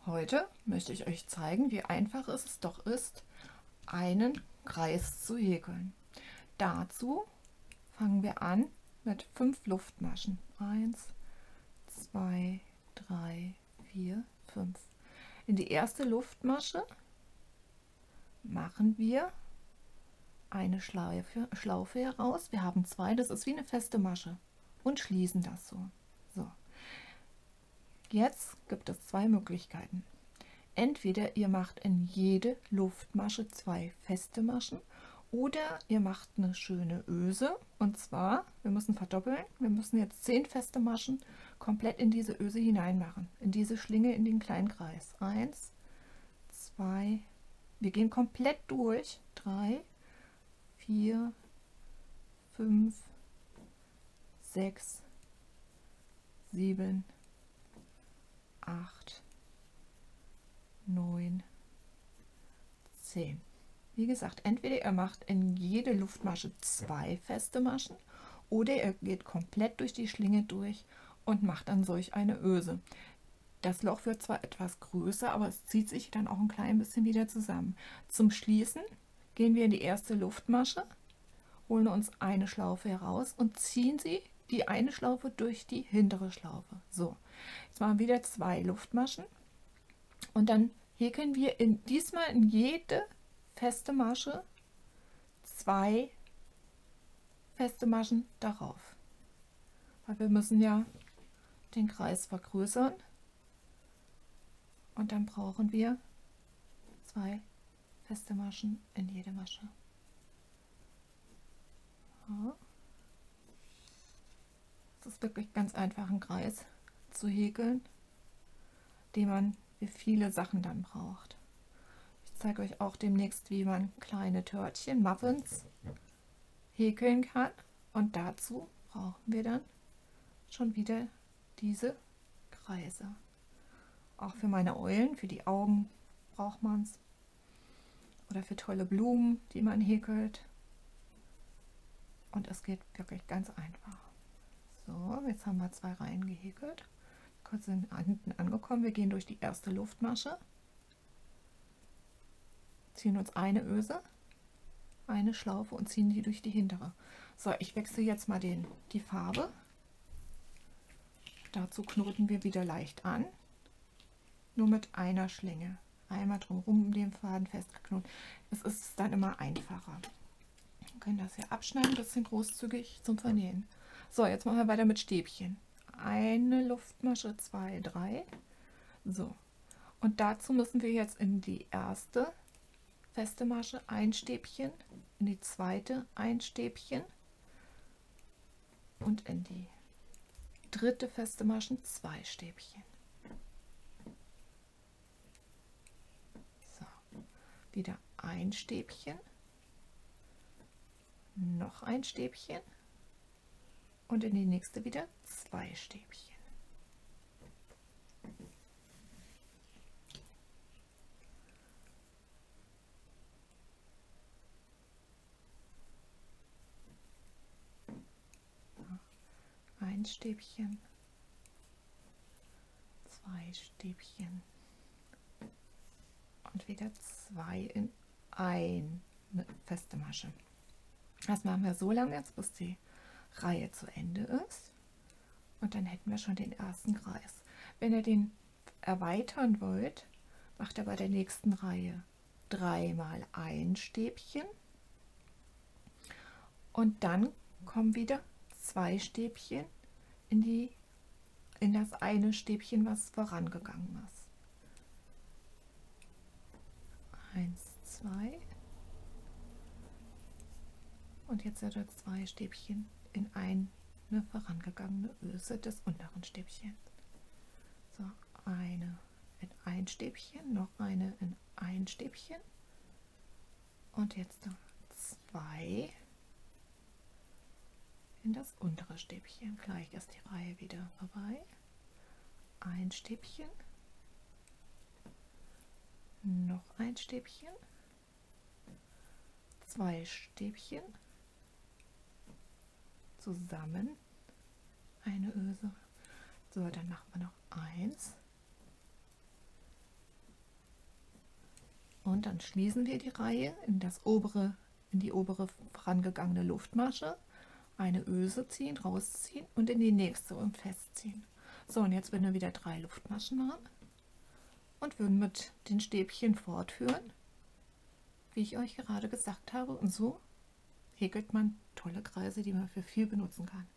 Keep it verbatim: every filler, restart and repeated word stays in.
Heute möchte ich euch zeigen, wie einfach es doch ist, einen Kreis zu häkeln. Dazu fangen wir an mit fünf Luftmaschen. Eins, zwei, drei, vier, fünf. In die erste Luftmasche machen wir eine Schlaufe, Schlaufe heraus. Wir haben zwei, das ist wie eine feste Masche, und schließen das so. So. Jetzt gibt es zwei Möglichkeiten. Entweder ihr macht in jede Luftmasche zwei feste Maschen oder ihr macht eine schöne Öse, und zwar, wir müssen verdoppeln, wir müssen jetzt zehn feste Maschen komplett in diese Öse hineinmachen, in diese Schlinge, in den kleinen Kreis. Eins, zwei, wir gehen komplett durch, drei, vier, fünf, sechs, sieben, acht, neun, zehn. Wie gesagt, entweder ihr macht in jede Luftmasche zwei feste Maschen oder ihr geht komplett durch die Schlinge durch und macht dann solch eine Öse. Das Loch wird zwar etwas größer, aber es zieht sich dann auch ein klein bisschen wieder zusammen. Zum Schließen gehen wir in die erste Luftmasche, holen uns eine Schlaufe heraus und ziehen sie, die eine Schlaufe, durch die hintere Schlaufe. So, jetzt machen wir wieder zwei Luftmaschen und dann häkeln wir in, diesmal in jede feste Masche zwei feste Maschen darauf. Weil wir müssen ja den Kreis vergrößern und dann brauchen wir zwei feste Maschen in jede Masche. Es ist wirklich ganz einfach, einen Kreis zu häkeln, den man für viele Sachen dann braucht. Ich zeige euch auch demnächst, wie man kleine Törtchen, Muffins, häkeln kann, und dazu brauchen wir dann schon wieder diese Kreise. Auch für meine Eulen, für die Augen braucht man es, oder für tolle Blumen, die man häkelt, und es geht wirklich ganz einfach. So, jetzt haben wir zwei Reihen gehäkelt, kurz sind hinten angekommen. Wir gehen durch die erste Luftmasche, ziehen uns eine Öse, eine Schlaufe und ziehen die durch die hintere. So, ich wechsle jetzt mal den, die Farbe. Dazu knoten wir wieder leicht an, nur mit einer Schlinge. Einmal drumherum um den Faden festgeknotet. Es ist dann immer einfacher. Wir können das hier abschneiden, ein bisschen großzügig zum Vernähen. So, jetzt machen wir weiter mit Stäbchen. Eine Luftmasche, zwei, drei. So, und dazu müssen wir jetzt in die erste feste Masche ein Stäbchen, in die zweite ein Stäbchen und in die dritte feste Masche zwei Stäbchen. So, wieder ein Stäbchen, noch ein Stäbchen und in die nächste wieder zwei Stäbchen. Ein Stäbchen, zwei Stäbchen und wieder zwei in eine feste Masche. Das machen wir so lange jetzt, bis die Reihe zu Ende ist, und dann hätten wir schon den ersten Kreis. Wenn ihr den erweitern wollt, macht ihr bei der nächsten Reihe dreimal ein Stäbchen und dann kommen wieder zwei Stäbchen in, die, in das eine Stäbchen, was vorangegangen ist. Eins, zwei und jetzt wieder zwei Stäbchen in eine vorangegangene Öse des unteren Stäbchens. So, eine in ein Stäbchen, noch eine in ein Stäbchen und jetzt noch zwei in das untere Stäbchen. Gleich ist die Reihe wieder vorbei. Ein Stäbchen, noch ein Stäbchen, zwei Stäbchen, zusammen eine Öse. So, dann machen wir noch eins, und dann schließen wir die Reihe in, das obere, in die obere vorangegangene Luftmasche, eine Öse ziehen, rausziehen und in die nächste und festziehen. So, und jetzt würden wir wieder drei Luftmaschen machen und würden mit den Stäbchen fortführen, wie ich euch gerade gesagt habe. Und so häkelt man tolle Kreise, die man für viel benutzen kann.